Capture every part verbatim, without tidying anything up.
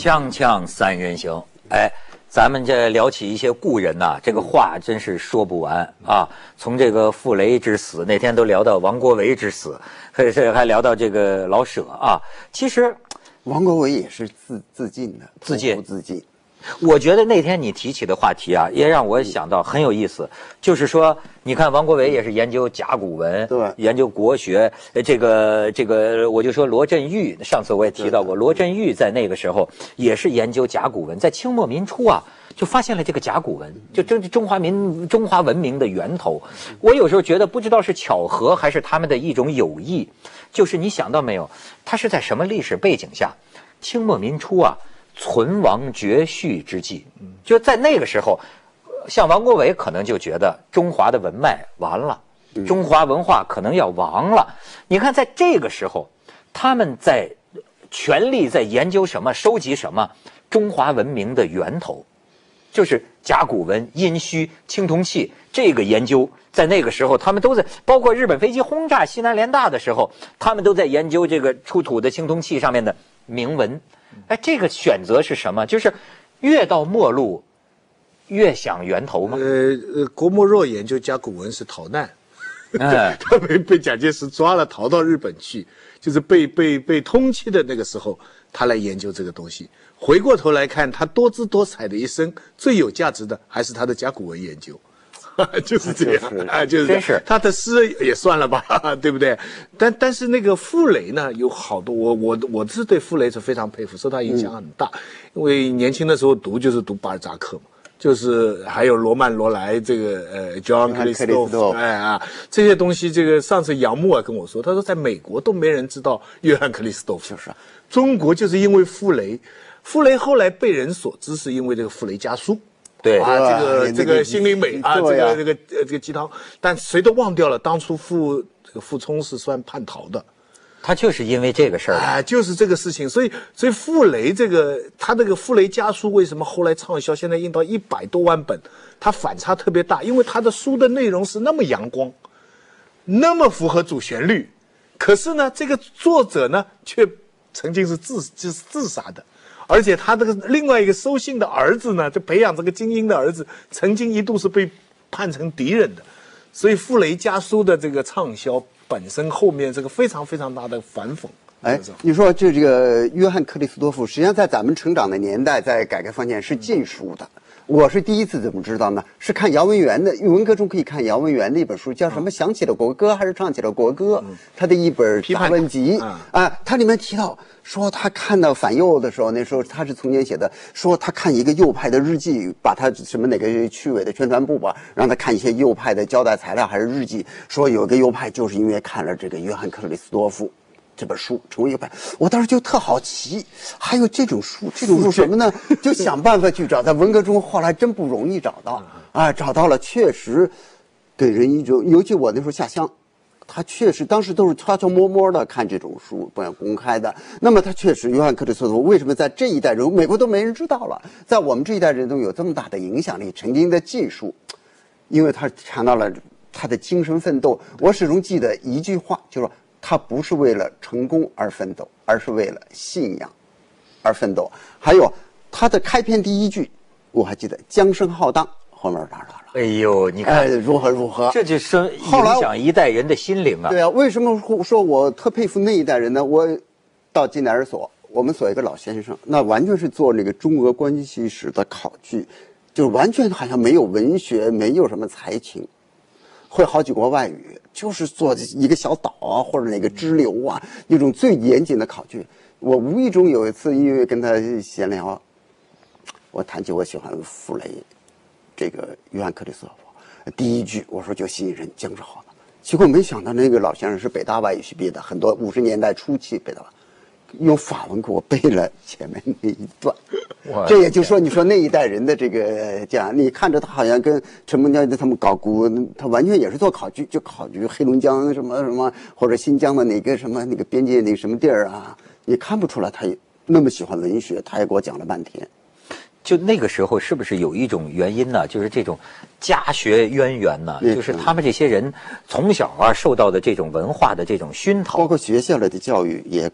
锵锵三人行，哎，咱们这聊起一些故人呐、啊，这个话真是说不完啊。从这个傅雷之死，那天都聊到王国维之死，还是还聊到这个老舍啊。其实， 王国维也是自自尽的， 自尽自尽。 我觉得那天你提起的话题啊，也让我想到很有意思，就是说，你看王国维也是研究甲骨文， 对， 研究国学，这个这个，我就说罗振玉，上次我也提到过，罗振玉在那个时候也是研究甲骨文，在清末民初啊，就发现了这个甲骨文，就中中华民中华文明的源头。我有时候觉得不知道是巧合还是他们的一种有意，就是你想到没有，他是在什么历史背景下，清末民初啊。存亡绝续之际，就在那个时候，像王国维可能就觉得中华的文脉完了，中华文化可能要亡了。你看，在这个时候，他们在全力在研究什么，收集什么中华文明的源头，就是甲骨文、殷墟、青铜器。这个研究在那个时候，他们都在，包括日本飞机轰炸西南联大的时候，他们都在研究这个出土的青铜器上面的铭文。哎，这个选择是什么？就是越到末路，越想源头吗？ 呃呃，郭沫若研究甲骨文是逃难， 哎， 他被被蒋介石抓了，逃到日本去，就是被被被通缉的那个时候，他来研究这个东西。回过头来看，他多姿多彩的一生，最有价值的还是他的甲骨文研究。就是这样啊，就是真是他的诗也算了吧，对不对？但但是那个傅雷呢，有好多我我我是对傅雷是非常佩服，受他影响很大。嗯、因为年轻的时候读就是读巴尔扎克嘛，就是还有罗曼罗莱这个呃 John 克里斯多夫，哎啊这些东西，这个上次杨牧啊跟我说，他说在美国都没人知道约翰克里斯多夫， 就是中国就是因为傅雷，傅雷后来被人所知是因为这个傅雷家书。 对啊，这个这个心灵美啊，这个这个呃这个鸡汤，但谁都忘掉了，当初傅这个傅聪是算叛逃的， 他就是因为这个事儿啊，就是这个事情，所以所以傅雷这个他这个傅雷家书为什么后来畅销，现在印到一百多万本，他反差特别大，因为他的书的内容是那么阳光，那么符合主旋律，可是呢，这个作者呢却曾经是自就是自杀的。而且他这个另外一个收信的儿子呢，就培养这个精英的儿子，曾经一度是被判成敌人的，所以傅雷家书的这个畅销本身后面这个非常非常大的反讽。 哎，你说这这个约翰克里斯多夫，实际上在咱们成长的年代，在改革开放前是禁书的。我是第一次怎么知道呢？是看姚文元的，文革中可以看姚文元的一本书，叫什么？想起了国歌还是唱起了国歌？他的一本大文集啊，它里面提到说，他看到反右的时候，那时候他是从前写的，说他看一个右派的日记，把他什么哪个区委的宣传部吧，让他看一些右派的交代材料还是日记，说有个右派就是因为看了这个约翰克里斯多夫这本书成为右派，我当时就特好奇，还有这种书，这种书什么呢？就想办法去找，在文革中后来真不容易找到啊，找到了，确实给人一种，尤其我那时候下乡，他确实当时都是悄悄摸摸的看这种书，不要公开的。那么他确实，约翰克里斯多夫为什么在这一代人，美国都没人知道了，在我们这一代人中有这么大的影响力，曾经的技术，因为他谈到了他的精神奋斗。我始终记得一句话，就是说。他不是为了成功而奋斗，而是为了信仰而奋斗。还有他的开篇第一句，我还记得“江声浩荡”，后面哪哪了？ 哎呦，你看、 哎、如何如何？ 这就是影响一代人的心灵啊！ 对啊，为什么说我特佩服那一代人呢？我到近代儿所，我们所一个老先生，那完全是做那个中俄关系史的考据，就完全好像没有文学，没有什么才情。会好几国外语，就是做一个小岛啊，或者哪个支流啊，一种最严谨的考据。我无意中有一次，因为跟他闲聊，我谈起我喜欢傅雷，这个约翰克里斯多夫，第一句我说就吸引人，精神好的。结果没想到那个老先生是北大外语系毕业的，很多五十年代初期北大，用法文给我背了前面那一段。这也就是说，你说那一代人的这个这样，你看着他好像跟陈梦江他们搞古，他完全也是做考据，就考据黑龙江什么什么，或者新疆的哪个什么那个边界那个什么地儿啊，你看不出来他那么喜欢文学，他也给我讲了半天。 就那个时候是不是有一种原因呢？就是这种家学渊源呢，就是他们这些人从小啊受到的这种文化的这种熏陶， 包括学校里的教育也。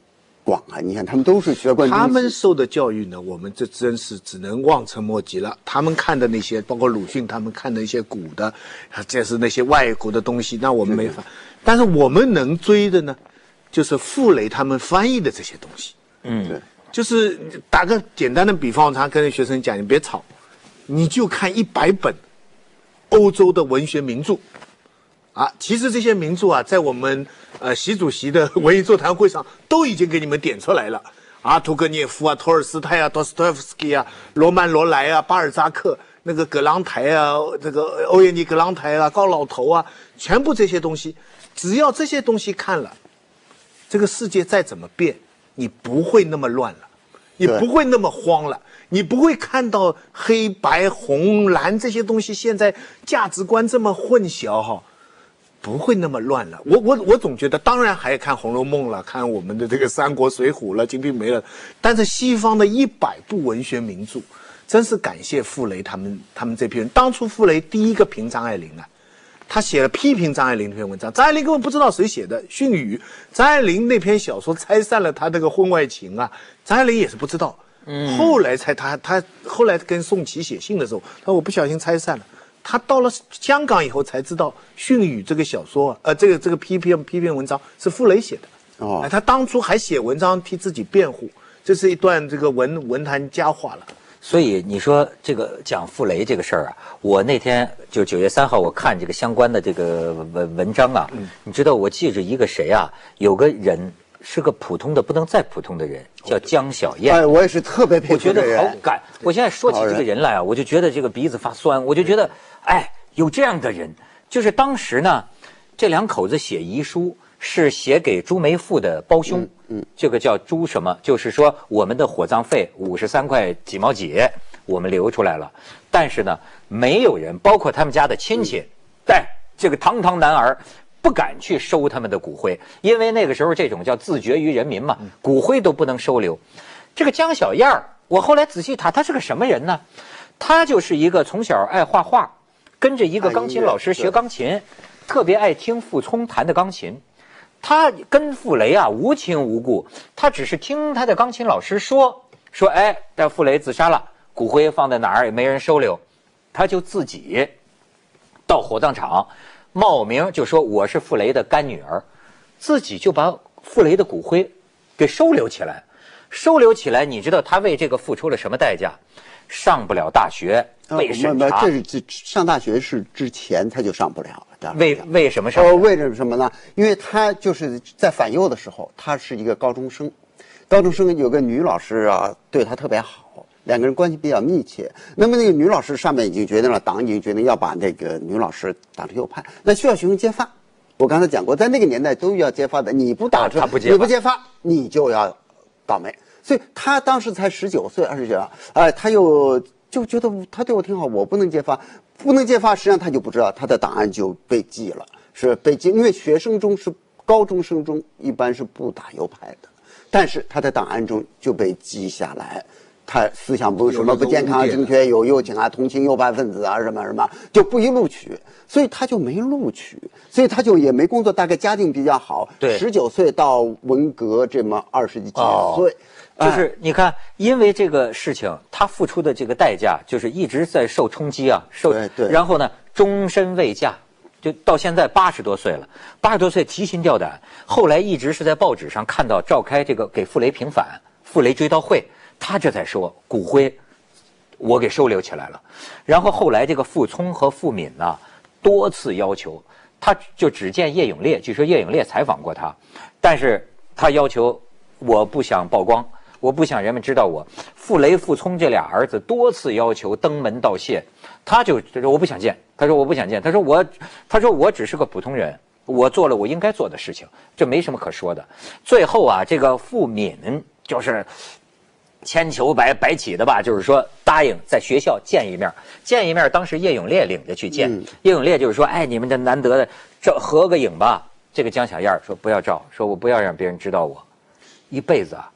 广啊！你看他们都是学贯中西， 他们受的教育呢，我们这真是只能望尘莫及了。他们看的那些，包括鲁迅他们看的一些古的，这是那些外国的东西，那我们没法。但是我们能追的呢，就是傅雷他们翻译的这些东西。 嗯， 对， 就是打个简单的比方，我常跟学生讲，你别吵，你就看一百本欧洲的文学名著。啊，其实这些名著啊，在我们呃习主席的文艺座谈会上都已经给你们点出来了啊，屠格涅夫啊、托尔斯泰啊、多斯托耶夫斯基啊、罗曼罗莱啊、巴尔扎克、那个葛朗台啊、这个欧耶尼葛朗台啊、高老头啊，全部这些东西，只要这些东西看了，这个世界再怎么变，你不会那么乱了，你不会那么慌了。你不会看到黑白红蓝这些东西现在价值观这么混淆哈。不会那么乱了，我我我总觉得，当然还看《红楼梦》了，看我们的这个《三国》《水浒》了，《金瓶梅》了，但是西方的一百部文学名著，真是感谢傅雷他们他们这批人。当初傅雷第一个评张爱玲啊，他写了批评张爱玲那篇文章，张爱玲根本不知道谁写的，训语。张爱玲那篇小说拆散了他这个婚外情啊，张爱玲也是不知道，嗯，后来才他他后来跟宋琦写信的时候，他说我不小心拆散了。他到了香港以后才知道《训语》这个小说，呃，这个这个批评批评文章是傅雷写的。 哦， 他当初还写文章替自己辩护，这是一段这个文文坛佳话了。 所以你说这个讲傅雷这个事儿啊，我那天就九月三号，我看这个相关的这个文文章啊，嗯、你知道我记着一个谁啊？有个人是个普通的不能再普通的人，叫江小燕。 哎，我也是特别佩服我觉得这个人好感。我现在说起这个人来啊，我就觉得这个鼻子发酸，我就觉得。哎，有这样的人，就是当时呢，这两口子写遗书是写给朱梅馥的胞兄，嗯，嗯这个叫朱什么？就是说我们的火葬费五十三块几毛几，我们留出来了，但是呢，没有人，包括他们家的亲戚，哎、嗯，这个堂堂男儿不敢去收他们的骨灰，因为那个时候这种叫自绝于人民嘛，骨灰都不能收留。这个江小燕儿，我后来仔细查，他是个什么人呢？他就是一个从小爱画画。跟着一个钢琴老师学钢琴，特别爱听傅聪弹的钢琴。他跟傅雷啊无亲无故，他只是听他的钢琴老师说说，哎，这傅雷自杀了，骨灰放在哪儿也没人收留，他就自己到火葬场冒名就说我是傅雷的干女儿，自己就把傅雷的骨灰给收留起来。收留起来，你知道他为这个付出了什么代价？上不了大学，被审查。 这是这上大学是之前他就上不了了。 为为什么上？ 哦，为什么呢？因为他就是在返幼的时候，他是一个高中生，高中生有个女老师啊，对他特别好，两个人关系比较密切。那么那个女老师上面已经决定了，党已经决定要把那个女老师打成右派，那需要学生揭发。我刚才讲过，在那个年代都要揭发的，你不打出， 他不揭发， 你不揭发，你就要倒霉。所以他当时才十九岁、二十九，哎，他又就觉得他对我挺好，我不能揭发，不能揭发，实际上他就不知道他的档案就被记了，是被记，因为学生中是高中生中一般是不打右派的，但是他的档案中就被记下来，他思想不什么不健康、正确、有右倾啊、同情右派分子啊什么什么，就不予录取，所以他就没录取，所以他就也没工作，大概家境比较好， 对， 十九岁到文革这么二十几岁。哦， 就是你看，因为这个事情，他付出的这个代价，就是一直在受冲击啊，受。 对对。 然后呢，终身未嫁，就到现在八十多岁了，八十多岁提心吊胆。后来一直是在报纸上看到召开这个给傅雷平反、傅雷追悼会，他这才说骨灰我给收留起来了。然后后来这个傅聪和傅敏呢，多次要求，他就只见叶永烈，据说叶永烈采访过他，但是他要求我不想曝光。我不想人们知道我。傅雷、傅聪这俩儿子多次要求登门道谢，他就他说我不想见，他说我不想见，他说我，他说我只是个普通人，我做了我应该做的事情，这没什么可说的。最后啊，这个傅敏就是千求百百起的吧，就是说答应在学校见一面，见一面。当时叶永烈领着去见，嗯、叶永烈就是说，哎，你们这难得的照合个影吧。这个江小燕说不要照，说我不要让别人知道我，一辈子啊。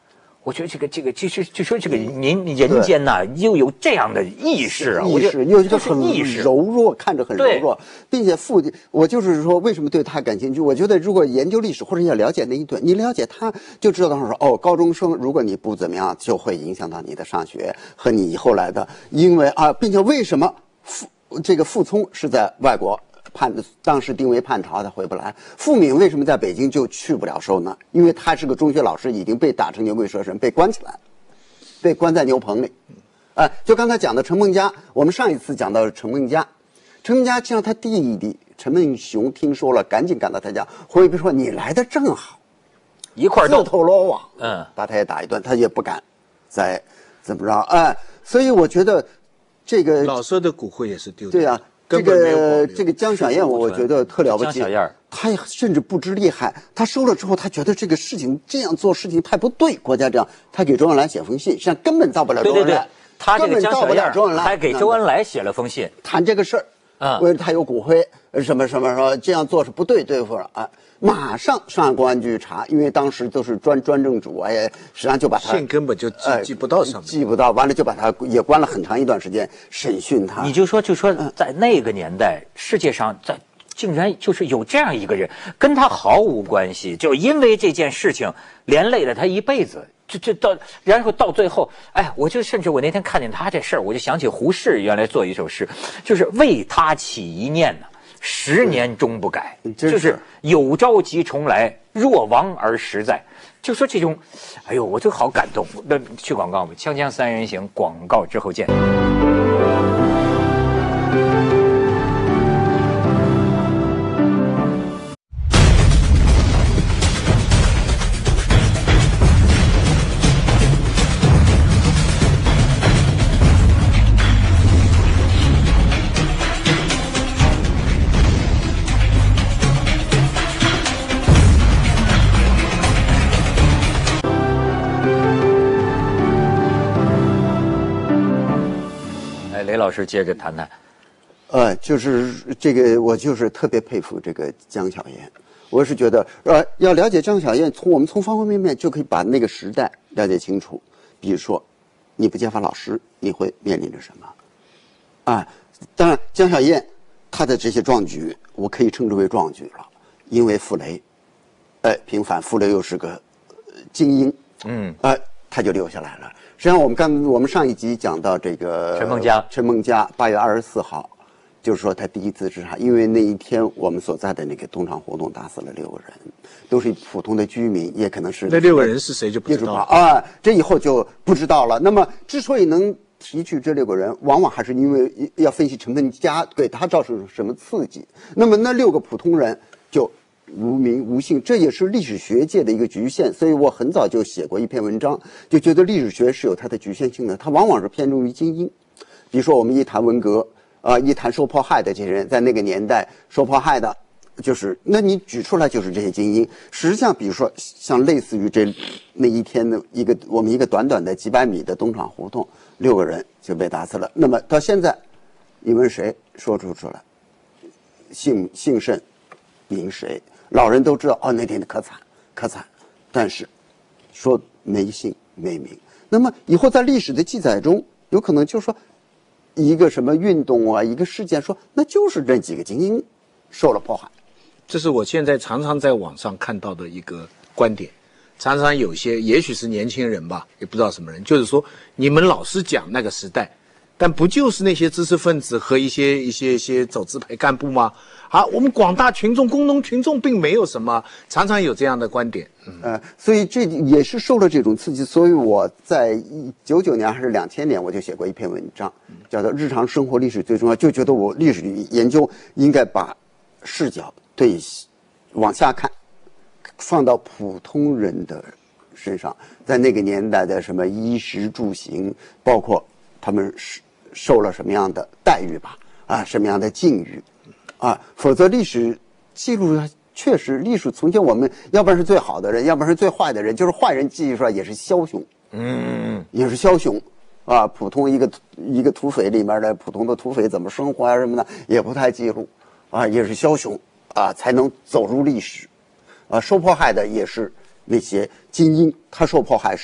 我觉得这个这个就是就说这个民人间呐、又有这样的意识啊， 意识又一个很意识柔弱，看着很柔弱，并且父，我就是说为什么对他感兴趣？我觉得如果研究历史或者要了解那一段，你了解他就知道说哦，高中生如果你不怎么样，就会影响到你的上学和你以后来的，因为啊，并且为什么傅这个傅聪是在外国？叛当时定为叛逃，他回不来。傅敏为什么在北京就去不了收呢？因为他是个中学老师，已经被打成牛鬼蛇神，被关起来，被关在牛棚里。哎、呃，就刚才讲的陈梦家，我们上一次讲到陈梦家，陈梦家见到他弟弟陈梦熊听说了，赶紧赶到他家。胡惟彬说：“你来的正好， 一块自投罗网。” 嗯， 把他也打一顿，他也不敢再怎么着。哎、呃，所以我觉得这个老舍的骨灰也是丢的。 对啊。这个这个江小燕，我觉得特了不起。 江小燕， 她甚至不知厉害。她收了之后，她觉得这个事情这样做事情太不对，国家这样，她给周恩来写封信，实际上根本到不了周恩来。 对对对，她这个江小燕还给周恩来写了封信， 谈这个事儿。啊，为了他有骨灰，什么什么说这样做是不对，对付了啊。马上上海公安局查，因为当时都是专专政主，哎，实际上就把他信根本就寄、呃、寄不到上面， 寄不到，完了就把他也关了很长一段时间审讯他。 你就说就说在那个年代，嗯、世界上在竟然就是有这样一个人，跟他毫无关系，就因为这件事情连累了他一辈子。这这到然后到最后，哎，我就甚至我那天看见他这事儿，我就想起胡适原来做一首诗，就是为他起一念呢。十年终不改，就是有朝即重来，若亡而实在。就说这种，哎呦，我就好感动。那去广告吧，锵锵三人行，广告之后见。雷老师接着谈谈， 呃，就是这个，我就是特别佩服这个江小燕。我是觉得，呃，要了解江小燕，从我们从方方面面就可以把那个时代了解清楚。比如说，你不揭发老师，你会面临着什么？啊，当然，江小燕她的这些壮举，我可以称之为壮举了，因为傅雷，哎，平反，傅雷又是个精英，嗯，哎、呃，他就留下来了。实际上，我们刚我们上一集讲到这个陈梦家， 陈梦家八月二十四号，就是说他第一次自杀，因为那一天我们所在的那个东厂活动打死了六个人，都是普通的居民，也可能是那六个人是谁就不知道了啊，这以后就不知道了。那么之所以能提取这六个人，往往还是因为要分析陈梦家给他造成什么刺激。那么那六个普通人就无名无姓，这也是历史学界的一个局限。所以我很早就写过一篇文章，就觉得历史学是有它的局限性的，它往往是偏重于精英。比如说我们一谈文革啊、呃，一谈受迫害的这些人，在那个年代受迫害的，就是那你举出来就是这些精英。实际上，比如说像类似于这那一天的一个我们一个短短的几百米的东厂胡同，六个人就被打死了。那么到现在，你问谁说出出来，姓姓甚名谁？老人都知道哦，那天可惨可惨，但是说没姓没名。那么以后在历史的记载中，有可能就说一个什么运动啊，一个事件说，那就是这几个精英受了迫害。 这是我现在常常在网上看到的一个观点，常常有些也许是年轻人吧，也不知道什么人，就是说你们老是讲那个时代，但不就是那些知识分子和一些一些一些走资派干部吗？啊，我们广大群众、工农群众并没有什么，常常有这样的观点。 嗯、呃，所以这也是受了这种刺激。所以我在一九九年还是两千年，我就写过一篇文章，叫做《日常生活历史最重要》，就觉得我历史研究应该把视角对往下看，放到普通人的身上，在那个年代的什么衣食住行，包括他们受了什么样的待遇吧，啊，什么样的境遇。啊，否则历史记录确实，历史从前我们要不然是最好的人，要不然是最坏的人，就是坏人记出来也是枭雄，嗯，也是枭雄，啊，普通一个一个土匪里面的普通的土匪怎么生活啊什么的也不太记录，啊，也是枭雄啊，才能走入历史，啊，受迫害的也是那些精英，他受迫害时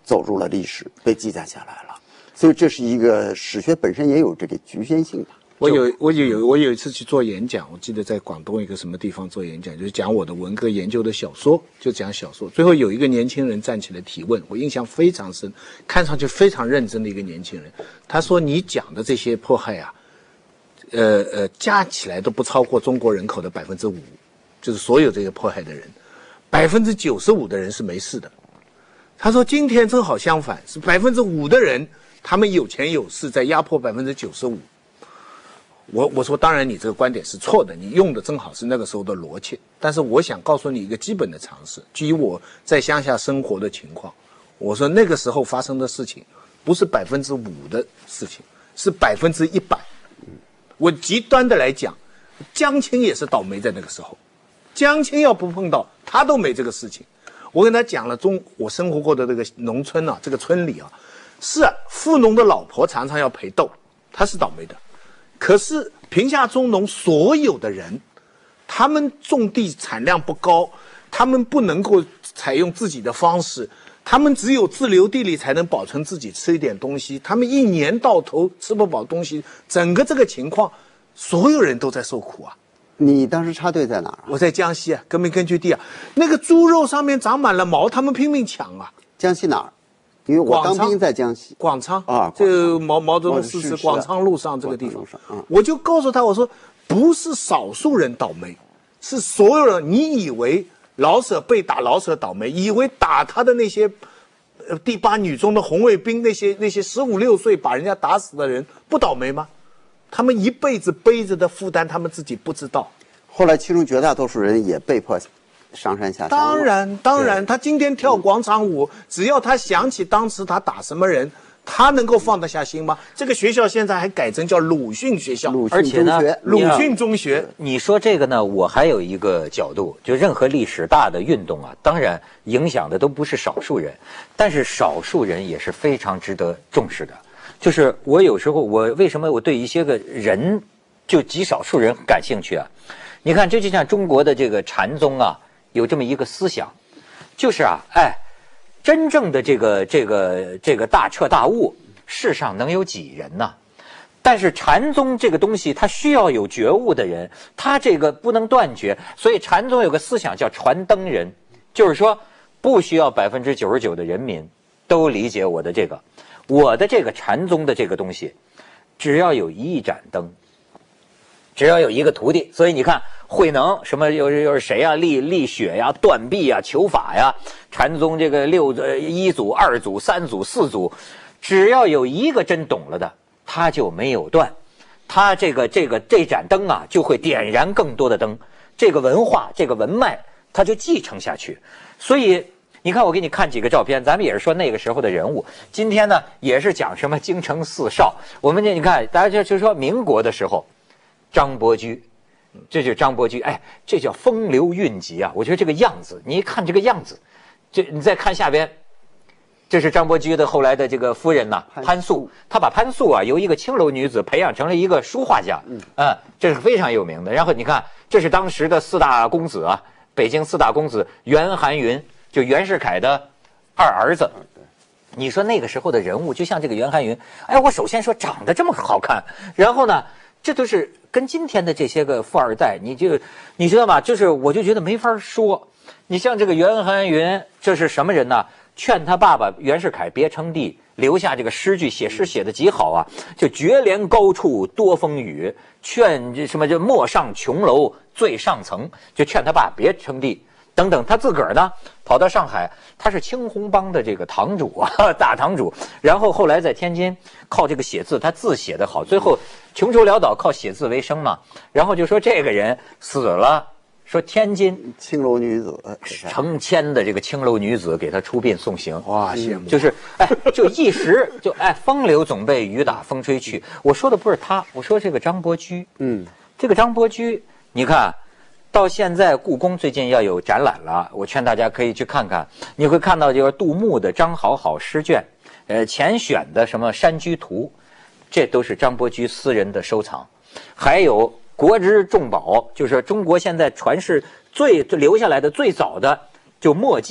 走入了历史，被记载下来了。所以这是一个史学本身也有这个局限性的。 我有我有我有一次去做演讲，我记得在广东一个什么地方做演讲，就是讲我的文革研究的小说，就讲小说。最后有一个年轻人站起来提问，我印象非常深，看上去非常认真的一个年轻人。他说：“你讲的这些迫害啊，呃呃，加起来都不超过中国人口的百分之五，就是所有这个迫害的人，百分之九十五的人是没事的。”他说：“今天正好相反，是百分之五的人，他们有钱有势，在压迫百分之九十五。”我我说，当然你这个观点是错的，你用的正好是那个时候的逻辑。但是我想告诉你一个基本的常识，基于我在乡下生活的情况，我说那个时候发生的事情，不是百分之五的事情，是百分之一百。我极端的来讲，江青也是倒霉在那个时候，江青要不碰到他都没这个事情。我跟他讲了中我生活过的这个农村啊，这个村里啊，是啊，富农的老婆常常要陪斗，他是倒霉的。可是贫下中农所有的人，他们种地产量不高，他们不能够采用自己的方式，他们只有自留地里才能保存自己吃一点东西，他们一年到头吃不饱东西，整个这个情况，所有人都在受苦啊。 你当时插队在哪儿啊？ 我在江西啊，革命根据地啊，那个猪肉上面长满了毛，他们拼命抢啊。 江西哪儿？因为我当兵在江西。 广昌啊， 这毛毛泽东逝世广昌路上这个地方， 嗯、 我就告诉他，我说不是少数人倒霉，是所有人。你以为老舍被打，老舍倒霉，以为打他的那些呃第八女中的红卫兵，那些那些十五六岁把人家打死的人不倒霉吗？他们一辈子背着的负担，他们自己不知道。 后来，其中绝大多数人也被迫上山下乡。 当然，当然，他今天跳广场舞，只要他想起当时他打什么人，他能够放得下心吗？这个学校现在还改成叫鲁迅学校， 鲁而且呢， 鲁迅中学。 你说这个呢，我还有一个角度，就任何历史大的运动啊，当然影响的都不是少数人，但是少数人也是非常值得重视的。就是我有时候我为什么我对一些个人就极少数人感兴趣啊？你看，这就像中国的这个禅宗啊，有这么一个思想，就是啊，哎，真正的这个这个这个大彻大悟，世上能有几人呢？但是禅宗这个东西，它需要有觉悟的人，它这个不能断绝，所以禅宗有个思想叫传灯人，就是说不需要百分之九十九的人民都理解我的这个，我的这个禅宗的这个东西，只要有一盏灯。只要有一个徒弟，所以你看慧能什么又是又是谁呀、啊？立立雪呀、断臂呀、求法呀，禅宗这个六呃一祖、二祖、三祖、四祖，只要有一个真懂了的，他就没有断，他这个这个这盏灯啊，就会点燃更多的灯，这个文化这个文脉，它就继承下去。所以你看，我给你看几个照片，咱们也是说那个时候的人物。今天呢，也是讲什么京城四少。我们这你看，大家就就说民国的时候。张伯驹，这就是张伯驹，哎，这叫风流韵集啊！我觉得这个样子，你一看这个样子，这你再看下边，这是张伯驹的后来的这个夫人呐、啊，潘素，她把潘素啊由一个青楼女子培养成了一个书画家，嗯，啊，这是非常有名的。然后你看，这是当时的四大公子啊，北京四大公子袁寒云，就袁世凯的二儿子。你说那个时候的人物，就像这个袁寒云，哎，我首先说长得这么好看，然后呢？这都是跟今天的这些个富二代，你就你知道吗？就是我就觉得没法说。你像这个袁寒云，这是什么人呢？劝他爸爸袁世凯别称帝，留下这个诗句，写诗写得极好啊，就绝怜高处多风雨，劝这什么就莫上琼楼最上层，就劝他爸别称帝。等等，他自个儿呢跑到上海，他是青红帮的这个堂主啊，大堂主。然后后来在天津靠这个写字，他字写得好，最后穷愁潦倒，靠写字为生嘛。然后就说这个人死了，说天津青楼女子成千的这个青楼女子给他出殡送行， 哇，羡慕！ 就是哎，就一时就哎，风流总被雨打风吹去。我说的不是他，我说这个张伯驹，嗯，这个张伯驹，你看。到现在，故宫最近要有展览了，我劝大家可以去看看。你会看到就是杜牧的《张好好诗卷》，呃，前选的什么《山居图》，这都是张伯驹私人的收藏。还有国之重宝，就是中国现在传世最留下来的最早的就墨迹，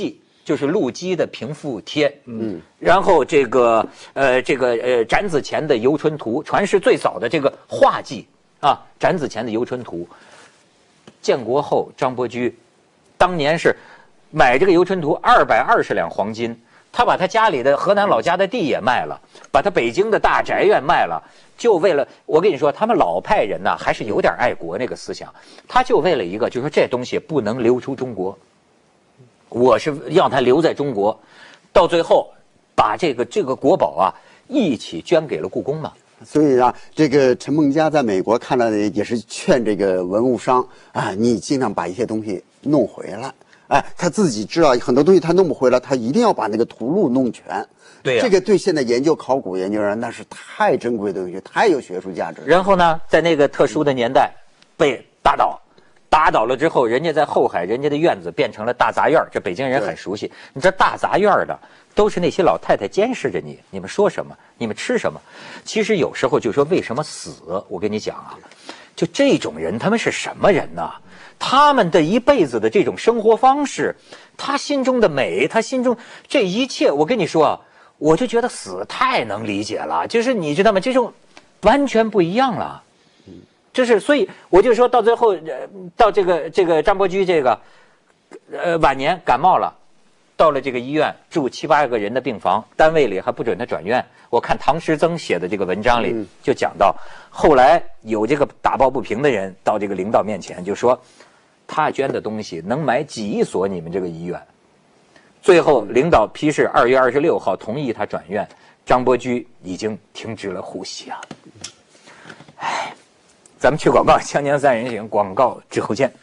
就是陆机的平复帖，嗯，然后这个呃这个呃展子虔的《游春图》，传世最早的这个画记啊，展子虔的《游春图》。建国后，张伯驹当年是买这个《游春图》二百二十两黄金，他把他家里的河南老家的地也卖了，把他北京的大宅院卖了，就为了我跟你说，他们老派人呐、啊、还是有点爱国那个思想，他就为了一个，就是说这东西不能流出中国。我是让他留在中国，到最后把这个这个国宝啊一起捐给了故宫嘛。 所以啊，这个陈梦家在美国看到的也是劝这个文物商啊，你尽量把一些东西弄回来。哎，他自己知道很多东西他弄不回来，他一定要把那个图录弄全。 对呀、 这个对现在研究考古研究人那是太珍贵的东西，太有学术价值了。 然后呢，在那个特殊的年代被打倒。打倒了之后，人家在后海，人家的院子变成了大杂院，这北京人很熟悉。你这大杂院的都是那些老太太监视着你，你们说什么，你们吃什么。其实有时候就说为什么死，我跟你讲啊，就这种人他们是什么人呢？他们的一辈子的这种生活方式，他心中的美，他心中这一切，我跟你说啊，我就觉得死太能理解了，就是你知道吗？这种完全不一样了。就是，所以我就说到最后，呃，到这个这个张伯驹这个，呃，晚年感冒了，到了这个医院住七八个人的病房，单位里还不准他转院。我看唐师曾写的这个文章里就讲到，后来有这个打抱不平的人到这个领导面前就说，他捐的东西能买几所你们这个医院。最后领导批示二月二十六号同意他转院，张伯驹已经停止了呼吸啊。唉。咱们去广告，锵锵三人行，广告之后见。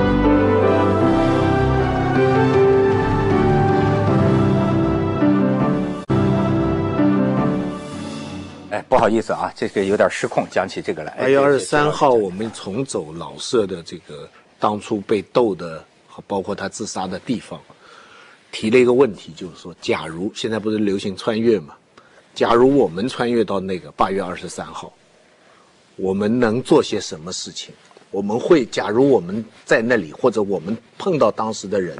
哎，不好意思啊，这个有点失控，讲起这个来。 八月二十三号，我们重走老舍的这个当初被斗的，包括他自杀的地方，提了一个问题，就是说，假如现在不是流行穿越嘛，假如我们穿越到那个八月二十三号。我们能做些什么事情？我们会，假如我们在那里，或者我们碰到当时的人，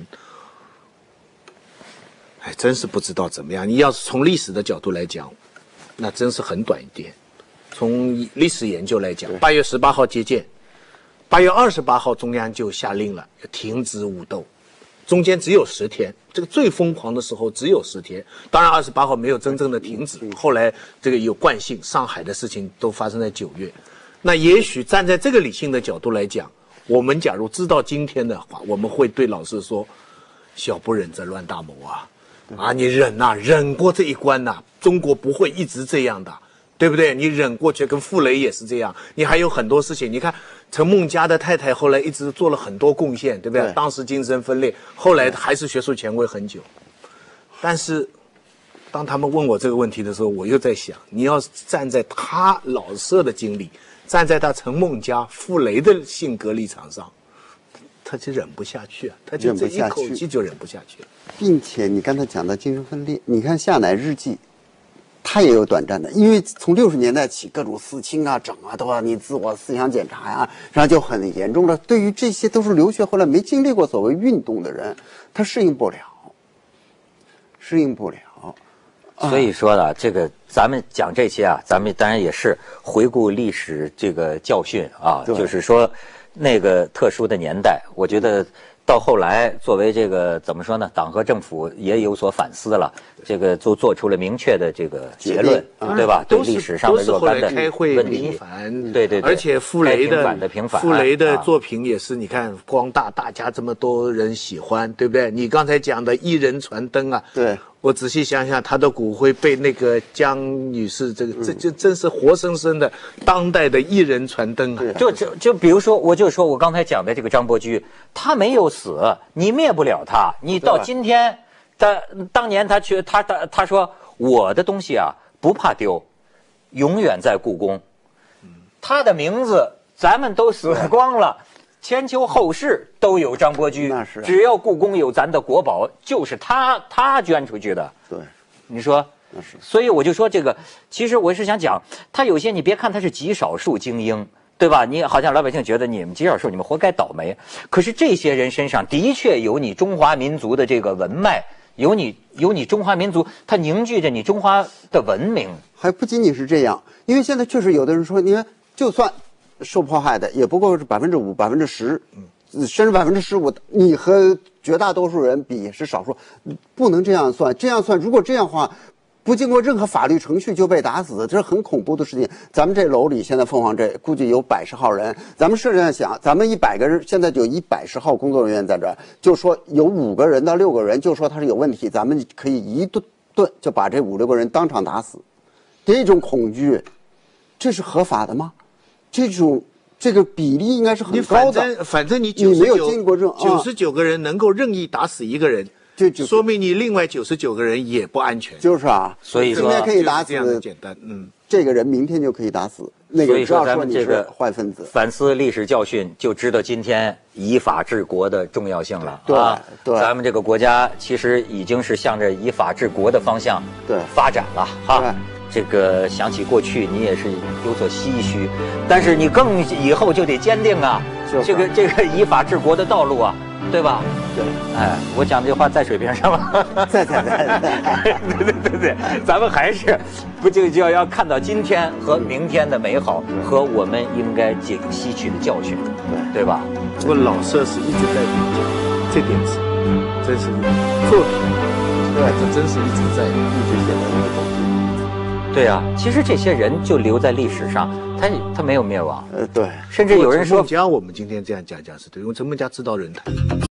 哎，真是不知道怎么样。你要是从历史的角度来讲，那真是很短一点。从历史研究来讲，八月十八号接见，八月二十八号中央就下令了，要停止武斗，中间只有十天，这个最疯狂的时候只有十天。当然，二十八号没有真正的停止，后来这个有惯性，上海的事情都发生在九月。那也许站在这个理性的角度来讲，我们假如知道今天的话，我们会对老师说：“小不忍则乱大谋啊！啊，你忍呐、啊，忍过这一关呐、啊，中国不会一直这样的，对不对？你忍过去，跟傅雷也是这样，你还有很多事情。你看陈梦家的太太后来一直做了很多贡献，对不对？对，当时精神分裂，后来还是学术权威很久。但是，当他们问我这个问题的时候，我又在想，你要是站在他老舍的经历。站在他陈梦家、傅雷的性格立场上，他就忍不下去啊，他就这一口气就忍不下去了。 并且你刚才讲到精神分裂，你看夏乃日记，他也有短暂的，因为从六十年代起，各种四清啊、整啊，都要你自我思想检查呀，然后就很严重了。对于这些都是留学后来没经历过所谓运动的人，他适应不了，适应不了。 所以说呢，这个咱们讲这些啊，咱们当然也是回顾历史这个教训啊，就是说那个特殊的年代，我觉得到后来作为这个怎么说呢，党和政府也有所反思了，这个都做出了明确的这个结论，对吧？对历史上的若干的开会问题，对对对， 而且傅雷的的平反， 傅雷的作品也是，你看光大，大家这么多人喜欢，对不对？你刚才讲的一人传灯啊， 对。 我仔细想想，他的骨灰被那个江女士，这个这就真是活生生的当代的一人传灯啊！ 就就就比如说，我就说我刚才讲的这个张伯驹，他没有死，你灭不了他。你到今天，他当年他去他他他说我的东西啊不怕丢，永远在故宫。他的名字咱们都死光了。千秋后世都有张伯驹， 那是、啊、 只要故宫有咱的国宝，就是他他捐出去的。 对， 你说那是。 所以我就说这个，其实我是想讲，他有些你别看他是极少数精英，对吧？你好像老百姓觉得你们极少数，你们活该倒霉。可是这些人身上的确有你中华民族的这个文脉， 有你有你中华民族，它凝聚着你中华的文明。 还不仅仅是这样，因为现在确实有的人说，你看，就算受迫害的，也不过是百分之五、百分之十，甚至百分之十五，你和绝大多数人比是少数，不能这样算。这样算，如果这样的话，不经过任何法律程序就被打死，这是很恐怖的事情。咱们这楼里现在凤凰这估计有百十号人，咱们试着想，咱们一百个人，现在就一百十号工作人员在这儿，就说有五个人到六个人，就说他是有问题，咱们可以一顿顿就把这五六个人当场打死。这种恐惧，这是合法的吗？这种这个比例应该是很高的。 你反正反正你你没有经过这九十九个人能够任意打死一个人。 这就说明你另外九十九个人也不安全， 就是啊， 所以说今天可以打死这样的简单，嗯， 这个人明天就可以打死那个人，只要说你是坏分子。 反思历史教训，就知道今天以法治国的重要性了。 对啊， 对， 咱们这个国家其实已经是向着以法治国的方向对发展了哈。这个想起过去，你也是有所唏嘘，但是你更以后就得坚定啊，这个这个以法治国的道路啊。对吧？ 对， 哎，我讲这话在水平上吗？ 在在在在， 对对对对，咱们还是不就就要看到今天和明天的美好和我们应该吸吸取的教训，对对吧？ 不过老舍是一直在演讲，这点是真是作品，对，这真是一直在一直写的那个东西。 对啊，其实这些人就留在历史上，他他没有灭亡。 呃，对， 甚至有人说， 陈梦家我们今天这样讲讲是对，因为陈梦家知道人才。